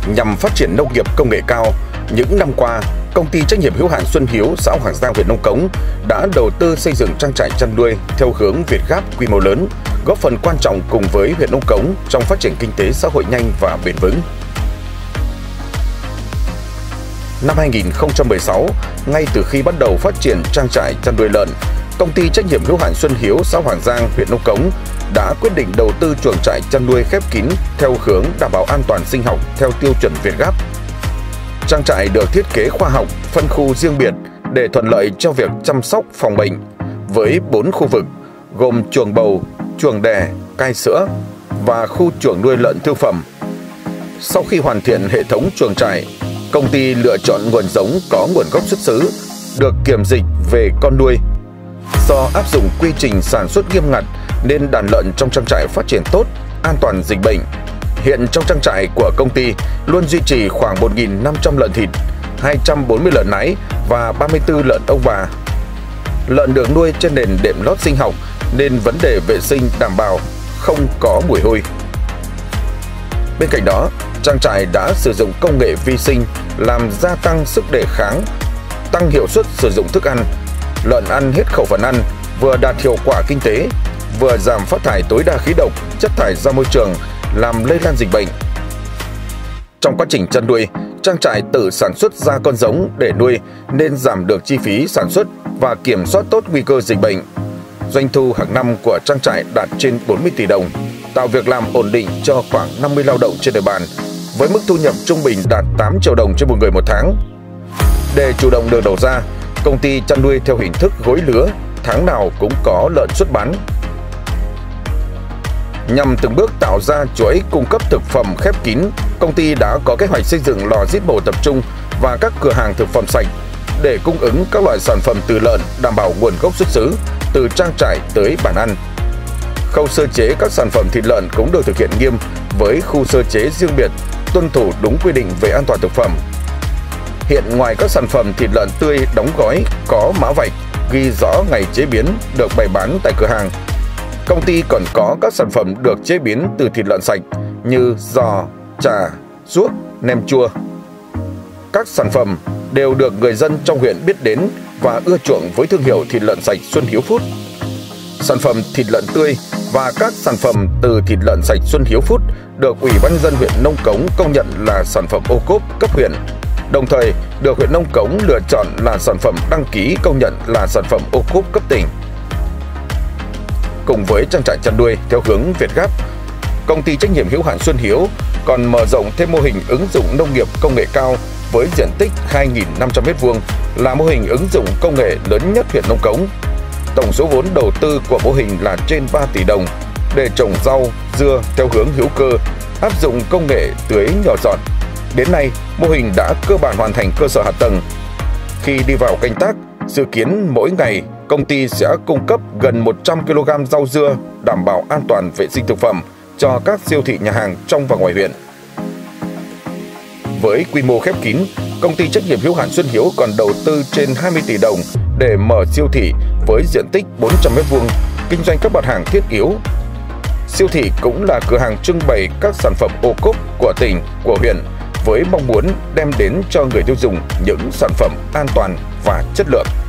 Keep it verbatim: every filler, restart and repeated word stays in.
Nhằm phát triển nông nghiệp công nghệ cao, những năm qua, Công ty trách nhiệm hữu hạn Xuân Hiếu, xã Hoàng Giang, huyện Nông Cống đã đầu tư xây dựng trang trại chăn nuôi theo hướng Việt Gáp quy mô lớn, góp phần quan trọng cùng với huyện Nông Cống trong phát triển kinh tế xã hội nhanh và bền vững. Năm hai nghìn không trăm mười sáu, ngay từ khi bắt đầu phát triển trang trại chăn nuôi lợn, Công ty trách nhiệm hữu hạn Xuân Hiếu, xã Hoàng Giang, huyện Nông Cống đã quyết định đầu tư chuồng trại chăn nuôi khép kín theo hướng đảm bảo an toàn sinh học theo tiêu chuẩn Việt Gáp. Trang trại được thiết kế khoa học, phân khu riêng biệt để thuận lợi cho việc chăm sóc phòng bệnh, với bốn khu vực gồm chuồng bầu, chuồng đẻ, cai sữa và khu chuồng nuôi lợn thương phẩm. Sau khi hoàn thiện hệ thống chuồng trại, công ty lựa chọn nguồn giống có nguồn gốc xuất xứ, được kiểm dịch về con nuôi. Do áp dụng quy trình sản xuất nghiêm ngặt nên đàn lợn trong trang trại phát triển tốt, an toàn dịch bệnh. Hiện trong trang trại của công ty luôn duy trì khoảng một nghìn năm trăm lợn thịt, hai trăm bốn mươi lợn nái và ba mươi tư lợn ông bà. Lợn được nuôi trên nền đệm lót sinh học nên vấn đề vệ sinh đảm bảo, không có mùi hôi. Bên cạnh đó, trang trại đã sử dụng công nghệ vi sinh làm gia tăng sức đề kháng, tăng hiệu suất sử dụng thức ăn. Lợn ăn hết khẩu phần ăn, vừa đạt hiệu quả kinh tế, vừa giảm phát thải tối đa khí độc, chất thải ra môi trường, làm lây lan dịch bệnh. Trong quá trình chăn nuôi, trang trại tự sản xuất ra con giống để nuôi nên giảm được chi phí sản xuất và kiểm soát tốt nguy cơ dịch bệnh. Doanh thu hàng năm của trang trại đạt trên bốn mươi tỷ đồng, tạo việc làm ổn định cho khoảng năm mươi lao động trên địa bàn, với mức thu nhập trung bình đạt tám triệu đồng trên một người một tháng. Để chủ động được đầu ra, công ty chăn nuôi theo hình thức gối lứa, tháng nào cũng có lợn xuất bán. Nhằm từng bước tạo ra chuỗi cung cấp thực phẩm khép kín, công ty đã có kế hoạch xây dựng lò giết mổ tập trung và các cửa hàng thực phẩm sạch để cung ứng các loại sản phẩm từ lợn đảm bảo nguồn gốc xuất xứ, từ trang trại tới bàn ăn. Khâu sơ chế các sản phẩm thịt lợn cũng được thực hiện nghiêm với khu sơ chế riêng biệt, tuân thủ đúng quy định về an toàn thực phẩm. Hiện ngoài các sản phẩm thịt lợn tươi đóng gói có mã vạch ghi rõ ngày chế biến được bày bán tại cửa hàng, công ty còn có các sản phẩm được chế biến từ thịt lợn sạch như giò, chả, ruốc, nem chua. Các sản phẩm đều được người dân trong huyện biết đến và ưa chuộng với thương hiệu thịt lợn sạch Xuân Hiếu Food. Sản phẩm thịt lợn tươi và các sản phẩm từ thịt lợn sạch Xuân Hiếu Food được Ủy ban nhân dân huyện Nông Cống công nhận là sản phẩm ô cốp cấp huyện, đồng thời được huyện Nông Cống lựa chọn là sản phẩm đăng ký công nhận là sản phẩm ô cốp cấp tỉnh. Cùng với trang trại chăn nuôi theo hướng Việt Gáp, công ty trách nhiệm hữu hạn Xuân Hiếu còn mở rộng thêm mô hình ứng dụng nông nghiệp công nghệ cao với diện tích hai nghìn năm trăm mét vuông, là mô hình ứng dụng công nghệ lớn nhất huyện Nông Cống. Tổng số vốn đầu tư của mô hình là trên ba tỷ đồng để trồng rau, dưa theo hướng hữu cơ, áp dụng công nghệ tưới nhỏ giọt. Đến nay, mô hình đã cơ bản hoàn thành cơ sở hạ tầng. Khi đi vào canh tác, dự kiến mỗi ngày công ty sẽ cung cấp gần một trăm ki lô gam rau dưa đảm bảo an toàn vệ sinh thực phẩm cho các siêu thị nhà hàng trong và ngoài huyện. Với quy mô khép kín, công ty trách nhiệm hữu hạn Xuân Hiếu còn đầu tư trên hai mươi tỷ đồng để mở siêu thị với diện tích bốn trăm mét vuông, kinh doanh các mặt hàng thiết yếu. Siêu thị cũng là cửa hàng trưng bày các sản phẩm ô cốp của tỉnh, của huyện, với mong muốn đem đến cho người tiêu dùng những sản phẩm an toàn và chất lượng.